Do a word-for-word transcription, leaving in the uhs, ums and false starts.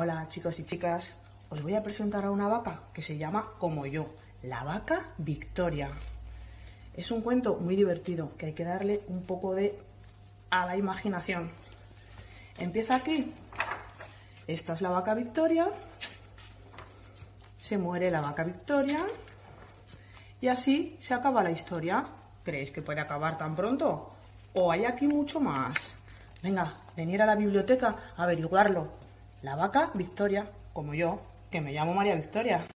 Hola chicos y chicas, os voy a presentar a una vaca que se llama como yo, la vaca Victoria. Es un cuento muy divertido que hay que darle un poco de a la imaginación. Empieza aquí. Esta es la vaca Victoria. Se muere la vaca Victoria. Y así se acaba la historia. ¿Creéis que puede acabar tan pronto? ¿O hay aquí mucho más? Venga, venir a la biblioteca a averiguarlo. La vaca Victoria, como yo, que me llamo María Victoria.